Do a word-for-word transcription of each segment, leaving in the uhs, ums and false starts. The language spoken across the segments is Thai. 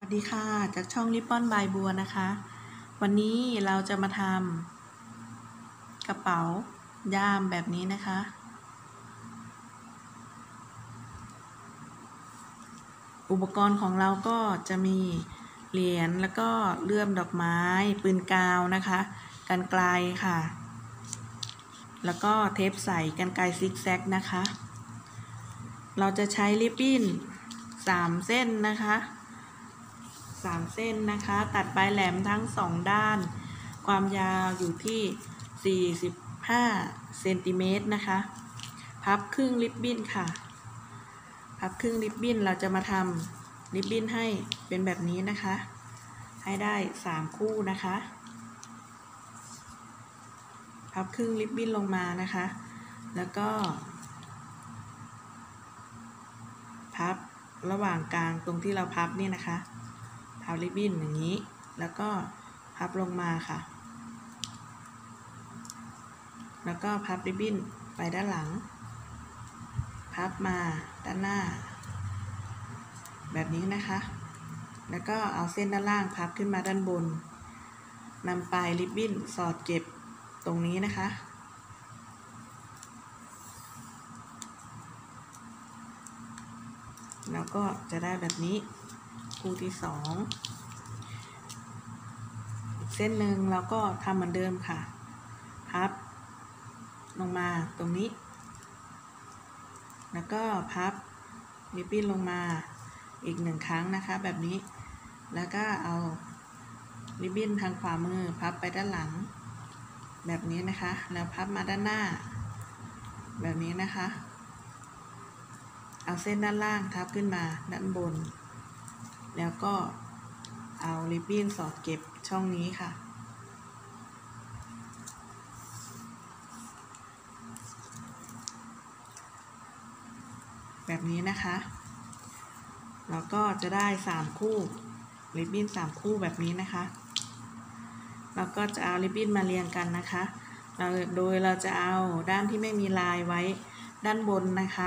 สวัสดีค่ะจากช่องริปปอนบายบัวนะคะวันนี้เราจะมาทำกระเป๋าย่ามแบบนี้นะคะอุปกรณ์ของเราก็จะมีเหรียญแล้วก็เลื่อมดอกไม้ปืนกาวนะคะกรรไกรค่ะแล้วก็เทปใสกรรไกรซิกแซกนะคะเราจะใช้ริบบิ้นสามเส้นนะคะสามเส้นนะคะตัดปลายแหลมทั้งสองด้านความยาวอยู่ที่สี่สิบห้าเซนติเมตรนะคะพับครึ่งริบบิ้นค่ะพับครึ่งริบบิ้นเราจะมาทำริบบิ้นให้เป็นแบบนี้นะคะให้ได้สามคู่นะคะพับครึ่งริบบิ้นลงมานะคะแล้วก็พับระหว่างกลางตรงที่เราพับนี่นะคะพับริบบิ้นอย่างนี้แล้วก็พับลงมาค่ะแล้วก็พับริบบิ้นไปด้านหลังพับมาด้านหน้าแบบนี้นะคะแล้วก็เอาเส้นด้านล่างพับขึ้นมาด้านบนนำปลายริบบิ้นสอดเก็บตรงนี้นะคะแล้วก็จะได้แบบนี้คู่ที่สองอีกเส้นหนึ่งเราก็ทำเหมือนเดิมค่ะพับลงมาตรงนี้แล้วก็พับริบบิ้นลงมาอีกหนึ่งครั้งนะคะแบบนี้แล้วก็เอาริบบิ้นทางขวามือพับไปด้านหลังแบบนี้นะคะแล้วพับมาด้านหน้าแบบนี้นะคะเอาเส้นด้านล่างทับขึ้นมาด้านบนแล้วก็เอาริบบิ้นสอดเก็บช่องนี้ค่ะแบบนี้นะคะเราก็จะได้สามคู่ริบบิ้นสามคู่แบบนี้นะคะเราก็จะเอาริบบิ้นมาเรียงกันนะคะเราโดยเราจะเอาด้านที่ไม่มีลายไว้ด้านบนนะคะ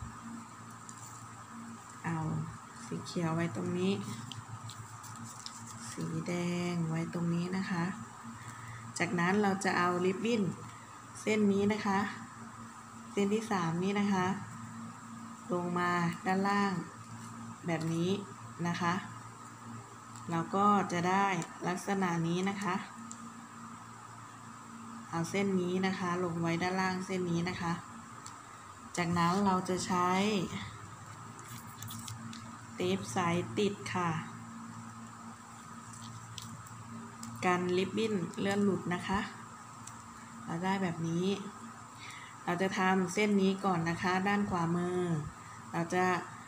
เอาสีเขียวไว้ตรงนี้สีแดงไว้ตรงนี้นะคะจากนั้นเราจะเอาริบบิ้นเส้นนี้นะคะเส้นที่สามนี้นะคะลงมาด้านล่างแบบนี้นะคะเราก็จะได้ลักษณะนี้นะคะเอาเส้นนี้นะคะลงไว้ด้านล่างเส้นนี้นะคะจากนั้นเราจะใช้เทปใสติดค่ะกันริบบิ้นเลื่อนหลุดนะคะเราได้แบบนี้เราจะทำเส้นนี้ก่อนนะคะด้านขวามือเราจะ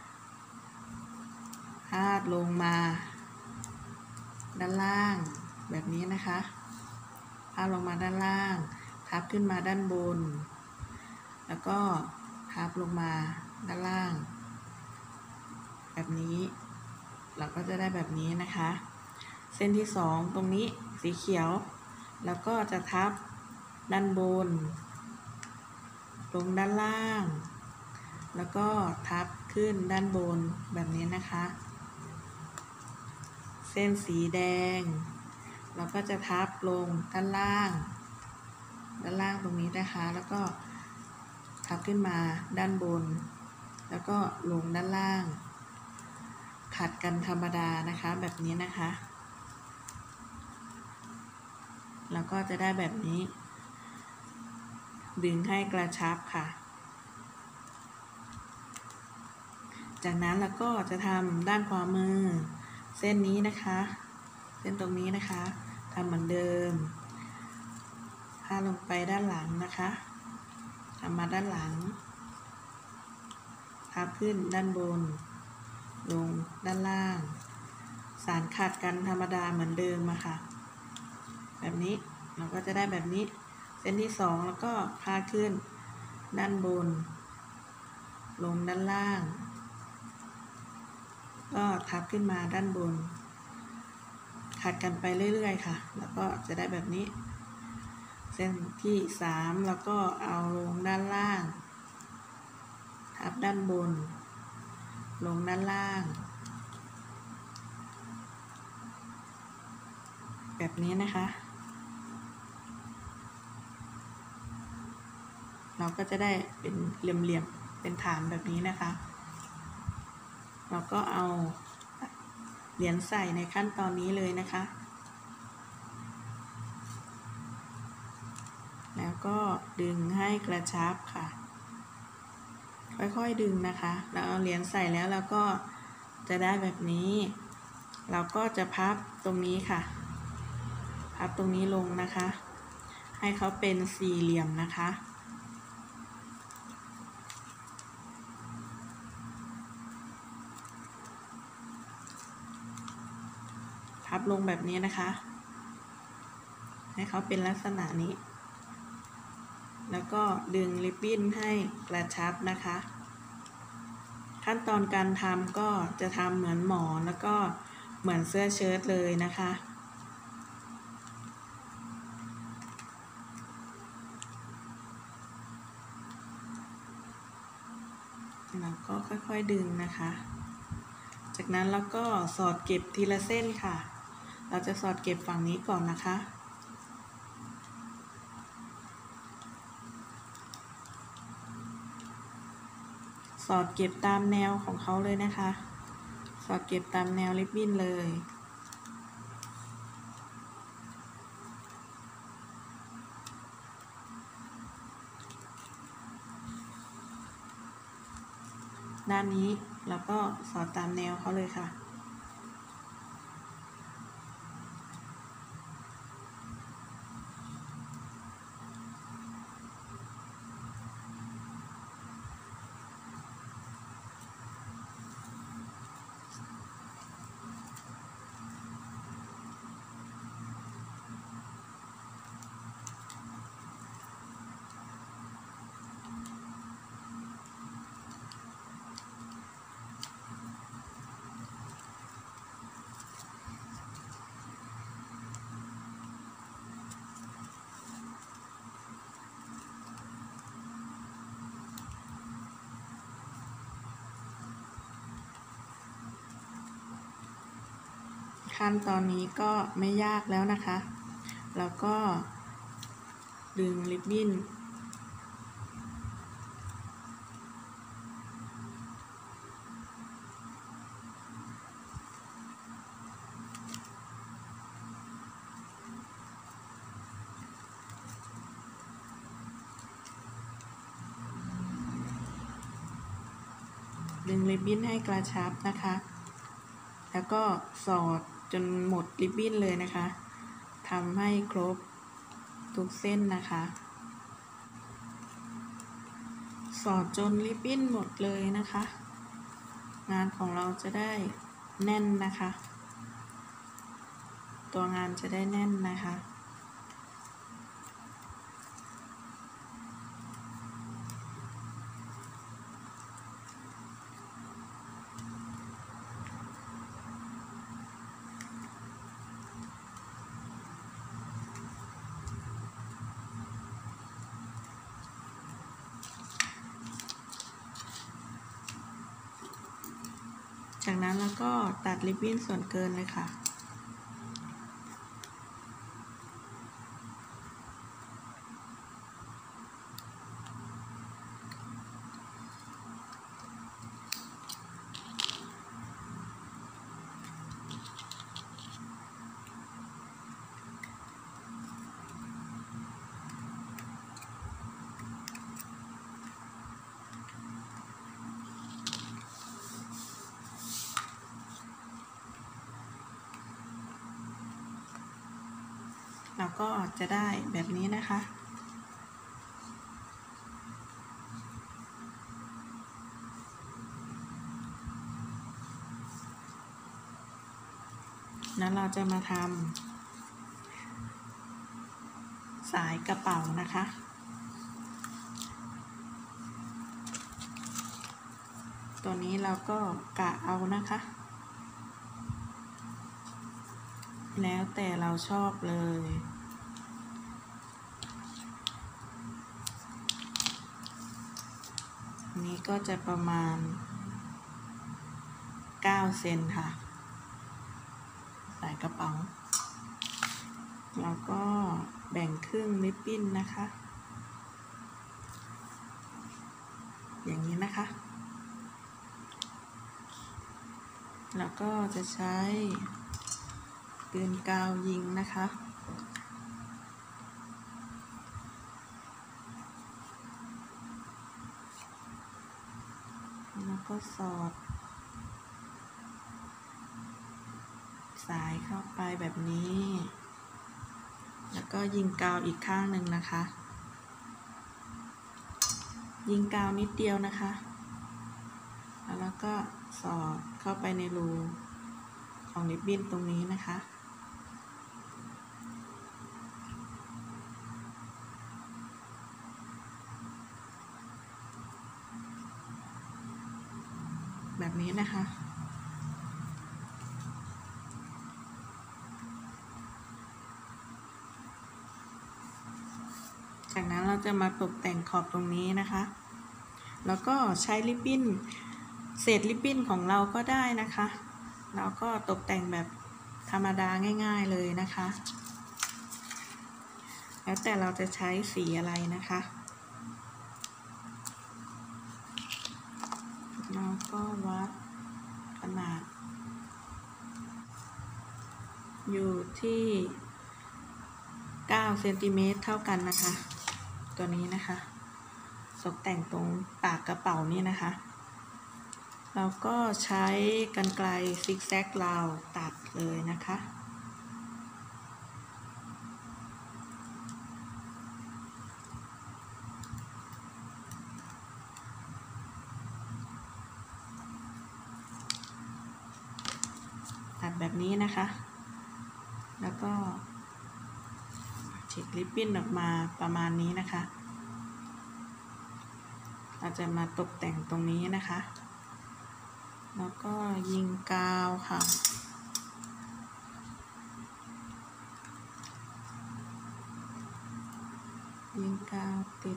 พาดลงมาด้านล่างแบบนี้นะคะพาดลงมาด้านล่างพับขึ้นมาด้านบนแล้วก็พับลงมาด้านล่างแบบนี้เราก็จะได้แบบนี้นะคะเส้นที่สองตรงนี้สีเขียวแล้วก็จะทับด้านบนลงด้านล่างแล้วก็ทับขึ้นด้านบนแบบนี้นะคะเส้นสีแดงเราก็จะทับลงด้านล่างด้านล่างตรงนี้นะคะแล้วก็ทับขึ้นมาด้านบนแล้วก็ลงด้านล่างขัดกันธรรมดานะคะแบบนี้นะคะแล้วก็จะได้แบบนี้ดึงให้กระชับค่ะจากนั้นเราก็จะทำด้านขวามือเส้นนี้นะคะเส้นตรงนี้นะคะทำเหมือนเดิมพาดลงไปด้านหลังนะคะทำมาด้านหลังพับขึ้นด้านบนลงด้านล่างสานขัดกันธรรมดาเหมือนเดิมอะค่ะแบบนี้เราก็จะได้แบบนี้เส้นที่สองแล้วก็พาดขึ้นด้านบนลงด้านล่างก็ทับขึ้นมาด้านบนขัดกันไปเรื่อยๆค่ะแล้วก็จะได้แบบนี้เส้นที่สามแล้วก็เอาลงด้านล่างทับด้านบนลงด้านล่างแบบนี้นะคะเราก็จะได้เป็นเหลี่ยมๆเป็นฐานแบบนี้นะคะเราก็เอาเหรียญใส่ในขั้นตอนนี้เลยนะคะแล้วก็ดึงให้กระชับค่ะค่อยๆดึงนะคะเราเอาเหรียญใส่แล้วเราก็จะได้แบบนี้เราก็จะพับตรงนี้ค่ะพับตรงนี้ลงนะคะให้เขาเป็นสี่เหลี่ยมนะคะพับลงแบบนี้นะคะให้เขาเป็นลักษณะนี้แล้วก็ดึงริบบิ้นให้กระชับนะคะขั้นตอนการทำก็จะทำเหมือนหมอนแล้วก็เหมือนเสื้อเชิ้ตเลยนะคะแล้วก็ค่อยๆดึงนะคะจากนั้นเราก็สอดเก็บทีละเส้นค่ะเราจะสอดเก็บฝั่งนี้ก่อนนะคะสอดเก็บตามแนวของเขาเลยนะคะสอดเก็บตามแนวริบบิ้นเลยด้านนี้เราก็สอดตามแนวเขาเลยค่ะขั้นตอนนี้ก็ไม่ยากแล้วนะคะแล้วก็ดึงริบบิ้นดึงริบบิ้นให้กระชับนะคะแล้วก็สอดจนหมดริบบิ้นเลยนะคะทำให้ครบทุกเส้นนะคะสอดจนริบบิ้นหมดเลยนะคะงานของเราจะได้แน่นนะคะตัวงานจะได้แน่นนะคะจากนั้นเราก็ตัดริบบิ้นส่วนเกินเลยค่ะเราก็จะได้แบบนี้นะคะแล้วเราจะมาทำสายกระเป๋านะคะตัวนี้เราก็กะเอานะคะแล้วแต่เราชอบเลยอันนี้ก็จะประมาณเก้าเซนค่ะสายกระเป๋าเราก็แบ่งครึ่งริบบิ้นนะคะ อย่างนี้นะคะแล้วก็จะใช้ปืนกาวยิงนะคะแล้วก็สอดสายเข้าไปแบบนี้แล้วก็ยิงกาวอีกข้างหนึ่งนะคะยิงกาวนิดเดียวนะคะแล้วก็สอดเข้าไปในรูของริบบิ้นตรงนี้นะคะแบบนี้นะคะจากนั้นเราจะมาตกแต่งขอบตรงนี้นะคะแล้วก็ใช้ริบบิ้นเศษริบบิ้นของเราก็ได้นะคะเราก็ตกแต่งแบบธรรมดาง่ายๆเลยนะคะแล้วแต่เราจะใช้สีอะไรนะคะเราก็วัดขนาดอยู่ที่เก้าเซนติเมตรเท่ากันนะคะตัวนี้นะคะตกแต่งตรงปากกระเป๋านี่นะคะเราก็ใช้กรรไกรซิกแซกราวตัดเลยนะคะตัดแบบนี้นะคะแล้วก็ฉีกริบบิ้นออกมาประมาณนี้นะคะเราจะมาตกแต่งตรงนี้นะคะแล้วก็ยิงกาวค่ะยิงกาวติด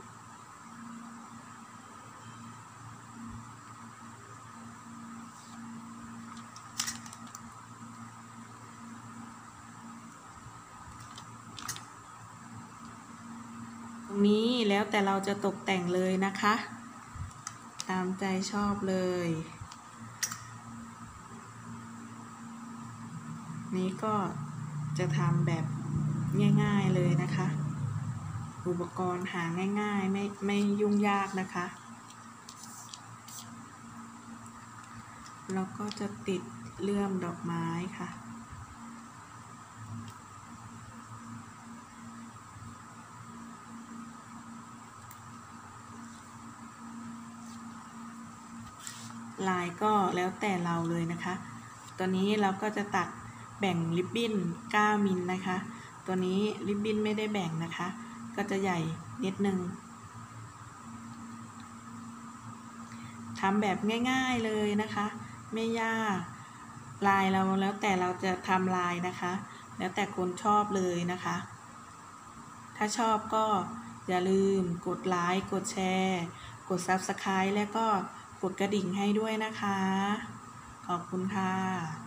ตรงนี้แล้วแต่เราจะตกแต่งเลยนะคะตามใจชอบเลยนี้ก็จะทำแบบง่ายๆเลยนะคะอุปกรณ์หาง่ายๆไม่ไม่ยุ่งยากนะคะแล้วก็จะติดเลื่อมดอกไม้ค่ะลายก็แล้วแต่เราเลยนะคะตัวนี้เราก็จะตัดแบ่งริบบิ้นเก้ามิลนะคะ ตัวนี้ริบบิ้นไม่ได้แบ่งนะคะก็จะใหญ่นิดนึงทำแบบง่ายๆเลยนะคะไม่ยากลายเราแล้วแต่เราจะทำลายนะคะแล้วแต่คนชอบเลยนะคะถ้าชอบก็อย่าลืมกดไลค์กดแชร์กด ซับสไครบ์ แล้วก็กดกระดิ่งให้ด้วยนะคะขอบคุณค่ะ